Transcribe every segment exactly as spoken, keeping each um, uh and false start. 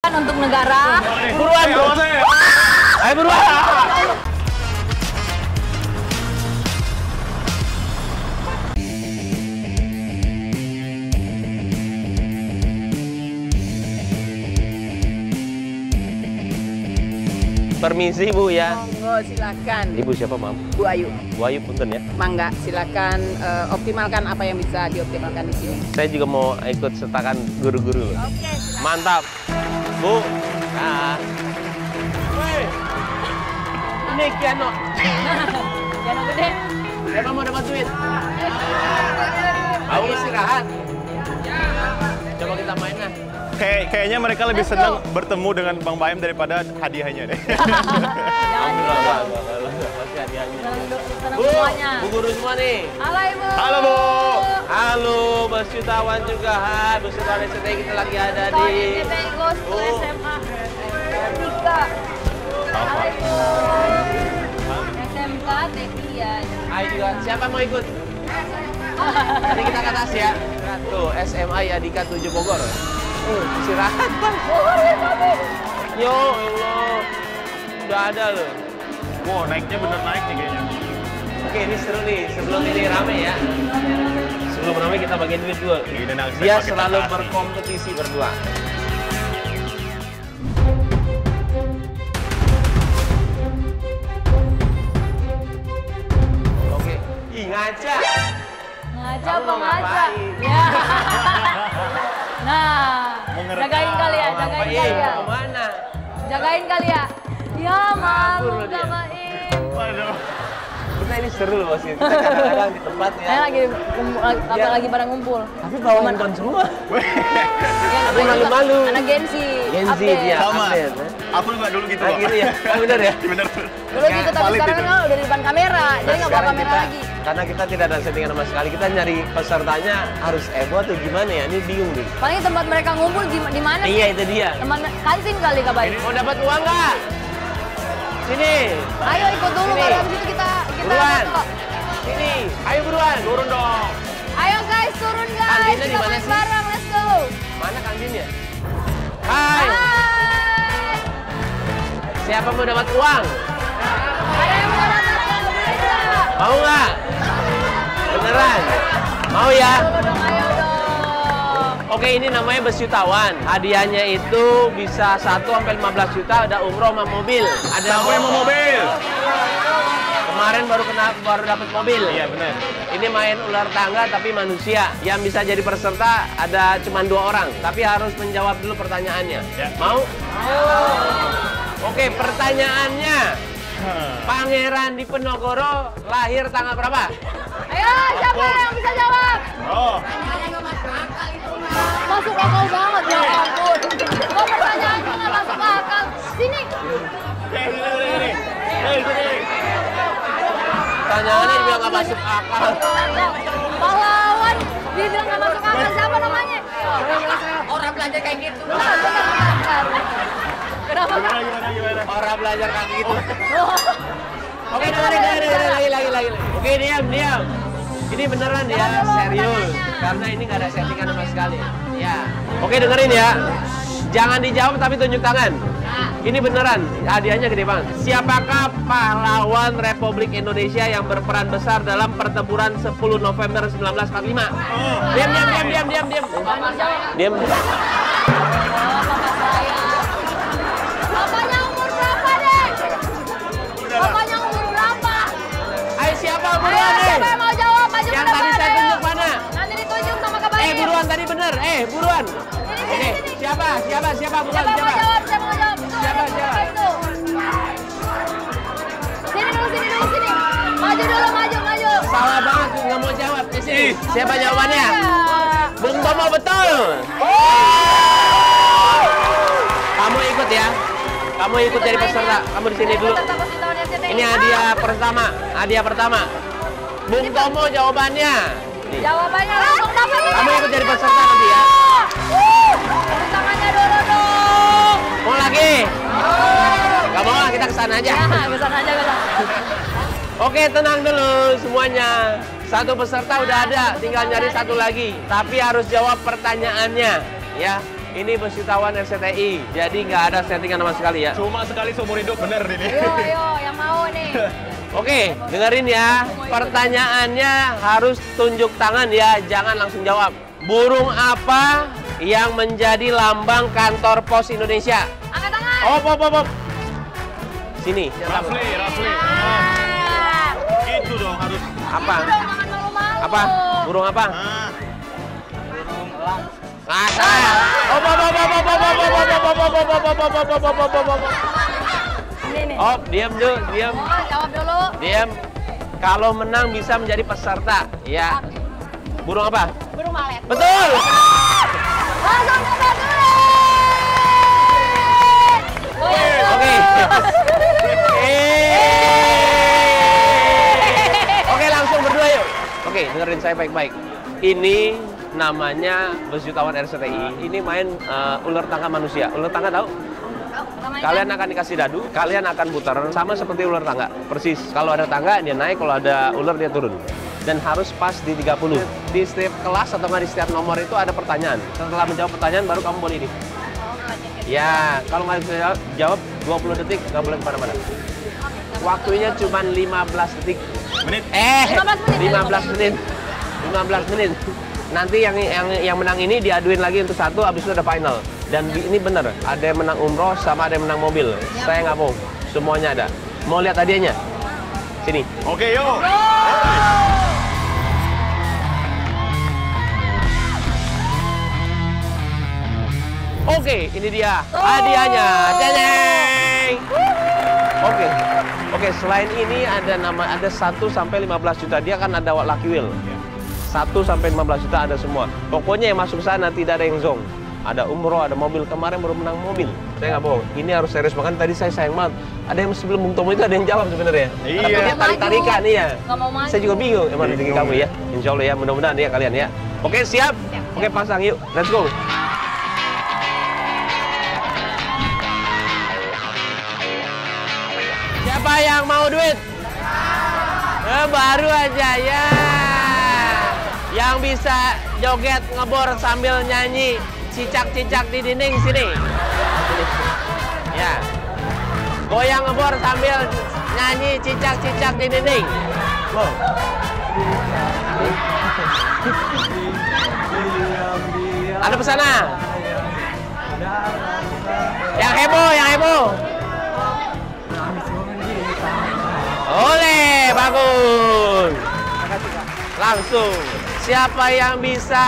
silakan untuk negara. Buruan, bro. Ayo buruan. Permisi Bu ya. Monggo silakan. Ibu siapa Mam? Bu Ayu. Bu Ayu punten ya. Mangga silakan uh, optimalkan apa yang bisa dioptimalkan di sini. Saya juga mau ikut sertakan guru-guru. Oke. Silakan. Mantap. Bu. Nah. Woi. Ini Kiano. Jangan gede. Siapa mau dapat duit? Mau istirahat? Coba kita main lah. Kayak, kayaknya mereka lebih senang bertemu dengan Bang Baim daripada hadiahnya deh. Alhamdulillah, pasti hadiahnya. Bu, Bu guru semua nih. Halo Ibu. Halo Bu. Halo, Bos Jutawan juga. Hai, Bos Jutawan S C T I kita lagi ada di S C T I Ghost to S M A. Tiga. Halo Ibu. S M K Teknik ya. Ayo juga. Siapa mau ikut? Tadi kita ke atas ya. Tuh, S M A Yadika tujuh Bogor. Uh, istirahat. Yo Allah. Udah ada loh. Wow, naiknya bener naik nih kayaknya. Oke, ini seru nih. Sebelum ini rame ya. Sebelum rame kita bagian duit dulu. Ini naik Dia pakai selalu tas. berkompetisi berdua. Oke. Ih, ngaca. Ngaca Kamu apa mau ngaca? ngapain? Ya. Nah, Mau ngerekam. jagain kali ya, Mau jagain ngapain? kali ya. Mau mana? Jagain kali ya. Ya, Mam, Kabur loh udah dia. main. Waduh. Kita ini seru loh Bos. Kita kadang-kadang di tempat ya. Saya lagi kumpul, lagi, Ya. lagi pada ngumpul. Tapi bawa handphone semua. Ya, Tapi namanya juga malu-malu. Anak Gen Z. Gen Z update. dia. Sama. update, ya. Aku juga dulu gitu Ah, loh. gitu ya? Oh, bener ya? Bener. Dulu gitu, tapi Valid sekarang itu. kan udah di depan kamera, jadi nggak bawa Sekarang kamera kita, lagi. karena kita tidak ada settingan sama sekali, kita nyari pesertanya harus Evo atau gimana ya? Ini bingung nih. Paling tempat mereka ngumpul di, di mana sih? Iya, itu dia. Teman kantin kali kabarnya. Mau dapat uang nggak? Sini. Ayo ikut dulu, Sini. baru habis itu kita kita Buruan. masuk. Sini. Ayo buruan. Turun dong. Ayo guys, turun guys. Kantinnya di Kita mana main sih? bareng, let's go. Mana kantinnya? Hai. Hai. Siapa mau dapat uang? Ada yang mau datang ke Mau nggak? Beneran? Mau ya? Ayo dong, ayo dong. Oke, ini namanya Bos Jutawan. Hadiahnya itu bisa satu sampai lima belas juta, ada umroh sama mobil. Ada Siapa yang mau mobil? Kemarin baru kena baru dapat mobil. Iya benar. Ini main ular tangga tapi manusia. Yang bisa jadi peserta ada cuma dua orang, tapi harus menjawab dulu pertanyaannya. Ya. Mau? Oke, pertanyaannya. Pangeran Diponegoro lahir tanggal berapa? Ayo, siapa yang bisa jawab? Oh. Masuk akal banget, ya ampun. Kok pertanyaannya nggak masuk akal? Sini. Hei, sini, sini. Hei, sini. Pertanyaannya dibilang nggak masuk akal. Pahlawan, dia bilang nggak masuk akal. Siapa namanya? Orang belajar kayak gitu. Benar, benar, benar. Kenapa? Gimana, gimana, gimana? Orang belajar kayak gitu. Oke, dengerin, dengerin, dengerin, lagi, lagi, lagi. Oke, diam, diam. Ini beneran ya, Jangan dulu serius. pertanyaannya. Karena ini nggak ada settingan sama sekali. Ya. Oke, dengerin ya. Jangan dijawab tapi tunjuk tangan. Ini beneran, hadiahnya gede banget. Siapakah pahlawan Republik Indonesia yang berperan besar dalam pertempuran sepuluh November seribu sembilan ratus empat puluh lima? Diam, diam, diam, diam, diam, diam. Diam. Bapaknya umur berapa, Dek? Bapaknya umur berapa? Ayo siapa Ayo, buruan nih? siapa yang mau jawab? Maju Yang ke tadi depan, saya ayo. tunjuk mana? Nanti ditunjuk sama kabarnya. Eh buruan tadi bener, eh buruan. Sini, Oke, sini, sini. siapa, siapa, siapa buruan, Siapa mau siapa? jawab? Siapa mau jawab? Itu, Siapa, itu, siapa? itu. Sini dulu, sini dulu, sini. Maju dulu, maju, maju. Salah banget, nggak mau jawab. Di sini. Siapa jawabannya? Ya. Bung Tomo betul. Kamu ikut ya. Kamu ikut jadi peserta. Kamu di sini dulu. Peserta peserta S C T I. Ini hadiah pertama, hadiah pertama. Bung Tomo jawabannya. Nih. Jawabannya langsung dapat. Kamu ikut jadi peserta nanti ya. Uh, Tepuk tangannya dulu dong. Mau lagi? Gak mau lah, kita kesana aja. Ya, kesana aja, kesana. Oke, tenang dulu semuanya. Satu peserta udah ada, tinggal nyari satu lagi. Tapi harus jawab pertanyaannya, ya. Ini bus wisatawan R C T I, jadi nggak ada settingan sama sekali ya. Cuma sekali seumur hidup, bener ini. Ayo, ayo, yang mau nih. Oke, dengerin ya. Pertanyaannya harus tunjuk tangan ya, jangan langsung jawab. Burung apa yang menjadi lambang kantor pos Indonesia? Angkat tangan. Op, op, op, op. Sini. Rafli, Rafli. Ah. Gitu dong harus. Apa? Udah, jangan malu-malu. Apa? Burung apa? Ah. Ah, salah. Op, op, op, op, op, op, op, op, op, op, op, op, op, op, op, op, op, op. Ini nih. Op, diam dulu, diam. Oh, jawab dulu. Diam. Kalau menang bisa menjadi peserta. Ya. Burung apa? Burung walet. Betul. Langsung ke duit. Oke. Oke, langsung berdua yuk. Oke, dengerin saya baik-baik. Ini namanya bus wisatawan R C T I. Ini main uh, ular tangga manusia. Ular tangga tahu? Kalian akan dikasih dadu, kalian akan putar sama seperti ular tangga. Persis. Kalau ada tangga dia naik, kalau ada ular dia turun. Dan harus pas di tiga puluh. Di setiap kelas atau nggak di setiap nomor itu ada pertanyaan. Setelah menjawab pertanyaan baru kamu boleh ini. Ya, kalau nggak bisa jawab dua puluh detik nggak boleh kemana-mana. Waktunya cuma lima belas detik. Menit. Eh, lima belas menit. lima belas menit. Nanti yang yang yang menang ini diaduin lagi untuk satu, habis itu ada final. Dan di, ini bener, ada yang menang umroh sama ada yang menang mobil. Saya nggak mau, semuanya ada. Mau lihat hadiahnya? Sini. Oke, yuk. Oke, ini dia hadiahnya. Jeng. Oke, oke. Selain ini ada nama, ada satu sampai lima belas juta. Dia kan ada lucky wheel. satu sampai lima belas juta ada semua. Pokoknya yang masuk sana tidak ada yang zong. Ada umroh, ada mobil. Kemarin baru menang mobil. Saya nggak bohong. Ini harus serius. Makanya tadi saya sayang banget. Ada yang sebelum Bung Tomo itu ada yang jawab sebenarnya. Iya. Tapi dia tarik-tarikan nih ya. Nggak mau maju. Saya juga bingung. Emang rezeki kamu ya. Insya Allah ya. Mudah-mudahan ya kalian ya. Oke, siap? Oke, pasang yuk. Let's go. Siapa yang mau duit? Eh, baru aja ya. Yang bisa joget ngebor sambil nyanyi cicak-cicak di dinding sini. Sini. Ya. Goyang ngebor sambil nyanyi cicak-cicak di dinding. Wow. Ada pesana. Yang heboh, yang heboh. Oleh, bagus. Langsung. Siapa yang bisa?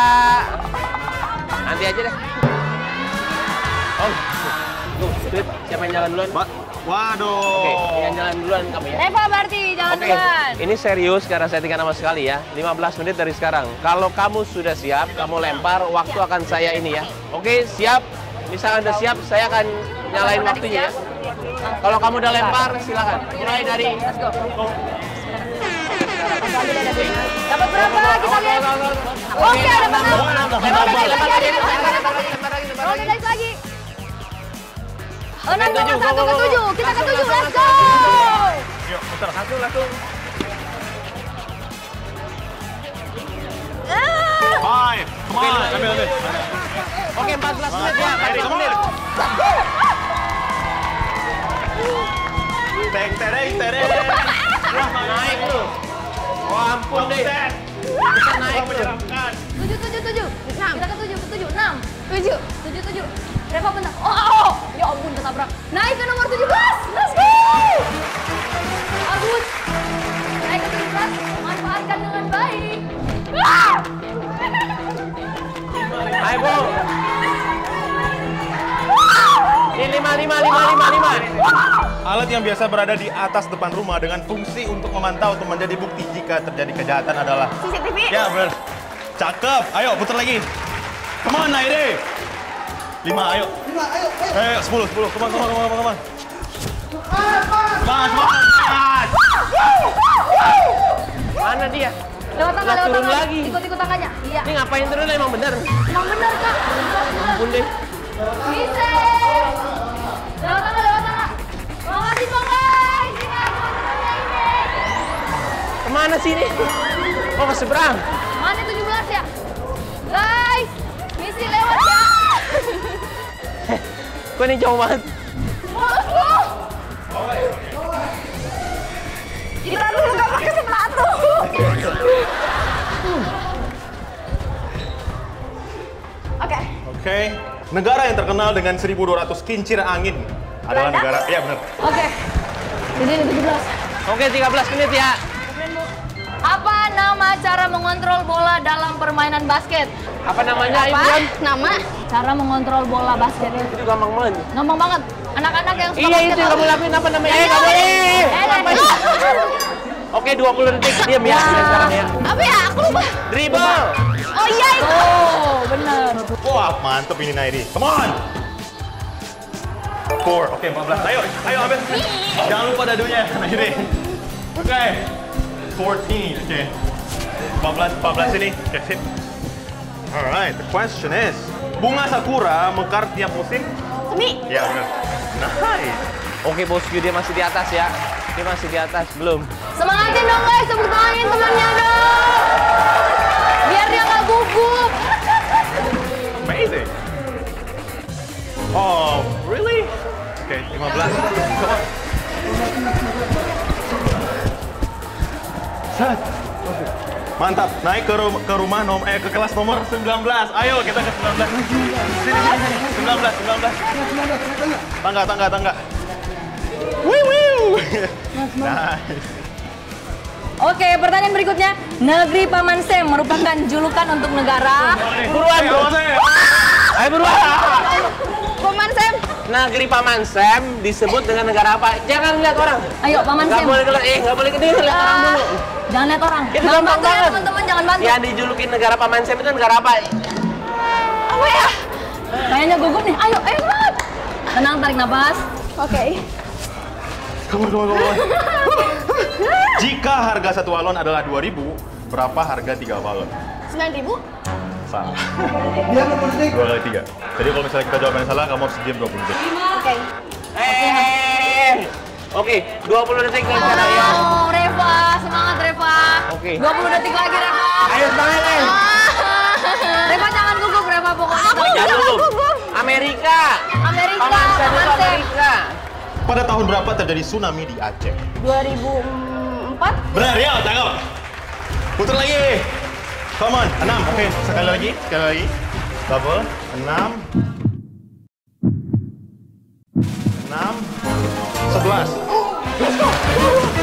Nanti aja deh. Oh, tuh, Sweet. Siapa yang jalan duluan? Ba Waduh. Oke, yang jalan duluan kamu ya. Reva berarti, jangan Oke, duluan. ini serius karena settingan sama sekali ya. lima belas menit dari sekarang. Kalau kamu sudah siap, kamu lempar, waktu akan saya ini ya. Oke, siap. Misal Anda siap, saya akan nyalain waktunya ya. Kalau kamu udah lempar, silakan. Mulai dari... Dapat berapa? Kita lihat. Oke, ada menang. Lempar lagi, lempar lagi, lempar lagi. Oke, guys lagi. Enam koma satu ke tujuh. Kita ke tujuh. Let's go. Yuk, putar satu langsung. Five. Come on. Ambil, ambil. Oke, empat belas menit ya. empat belas menit. Teng, tereng, tereng. Wah, naik lu. Oh, ampun deh. Bisa naik lu. Tujuh, tujuh, tujuh. Enam. Kita ke tujuh, ke tujuh. Enam. Tujuh. Tujuh, tujuh. Reva bentar. Oh, oh. Ya ampun, ketabrak. Naik ke nomor tujuh belas. Let's go. Bagus. Naik ke tujuh belas. Manfaatkan dengan baik. Ah! Hai, Bu. Ini lima, lima, lima, lima, lima. Alat yang biasa berada di atas depan rumah dengan fungsi untuk memantau atau menjadi bukti jika terjadi kejahatan adalah... C C T V. Ya, benar. Cakep. Ayo, putar lagi. Come on, Naire. Lima, ayo. Lima, ayo. Eh, sepuluh, sepuluh. Come on, come on, come on, come on. Semangat, semangat. Mana dia? Lewat tangga, Lah, lewat turun tangga. lagi. Ikut-ikut tangganya. Iya. Ini ngapain turun emang bener? Emang benar, Kak. Ampun deh. Bisa. Lewat tangga, lewat tangga. Makasih, Bang, guys. Ini aku ini. Kemana sih ini? Oh, ke seberang. Mana tujuh belas ya? Guys, misi lewat ya. Kok ini jauh banget? Kita dulu gak pakai sepatu. Oke. Oke. Negara yang terkenal dengan seribu dua ratus kincir angin adalah Belanda? negara. Iya benar. Oke. Jadi ini tujuh belas. Oke, tiga belas menit ya. Apa nama cara mengontrol bola dalam permainan basket? Apa namanya, Apa? Ibu? Nama? Cara mengontrol bola basket. Itu gampang banget. Gampang banget. Anak-anak yang suka Iya, basket itu yang tahu. kamu lakuin apa namanya? Eh, Eh, nggak boleh. eh, Ngapain? eh. Oke, dua puluh detik. Diam ya, sekarang ya. Apa ya? Aku lupa. Dribble. Oh iya itu. Oh, benar. Wah, mantep ini Nairi. Come on. Four. Oke, empat belas. Ayo, ayo ambil. Jangan lupa dadunya, Nairi. Oke. fourteen. Oke. empat belas, empat belas ini. Oke, sip. Alright, the question is, bunga sakura mekar tiap musim? Semi. Ya, benar. Nice. Oke, bosku, dia masih di atas ya. Dia masih di atas, belum. Semangatin dong guys, tepuk tanganin temannya dong. Biar dia nggak gugup. Amazing. Oh, really? Oke, lima belas. Come on. Set. Mantap, naik ke, ru- ke rumah nom eh ke kelas nomor sembilan belas. Ayo kita ke sembilan belas. Sini, sini, sini. sembilan belas, sembilan belas. Tangga, tangga, tangga. Wiu, wiu. Nice. Oke, pertanyaan berikutnya. Negeri Paman Sam merupakan julukan untuk negara. Buruan, Eh, bro. awas, eh. Ayo buruan. Paman Sam. Negeri Paman Sam disebut dengan negara apa? Jangan lihat orang. Ayo, Paman Nggak Sam. boleh lihat, eh nggak boleh ke diri, lihat orang dulu. Jangan lihat orang. Itu Jangan gampang bantu ya banget. teman-teman, jangan bantu. Yang dijulukin negara Paman Sam itu negara apa? Apa ya? Kayaknya gugup nih. Ayo, ayo banget. Tenang, tarik nafas. Oke. Come on, come on, come on. Jika harga satu balon adalah dua ribu, berapa harga tiga balon? sembilan ribu? Salah. Dua kali tiga. Jadi kalau misalnya kita jawabnya salah, kamu harus diam dua puluh detik. Oke. Eh. Oke, dua puluh detik ke sana ya. Oh, Reva, semangat Reva. Oke. dua puluh detik lagi Reva. Ayo semangat, eh. Reva jangan gugup Reva pokoknya. Aku Jangan gugup. Amerika. Amerika, Paman Sam itu Paman Sam. Amerika. Pada tahun berapa terjadi tsunami di Aceh? dua ribu empat? Benar, ya, cakep. Putar lagi. Come on, enam. Oke, sekali lagi, sekali lagi. Double, enam. Enam. Sebelas. Let's go.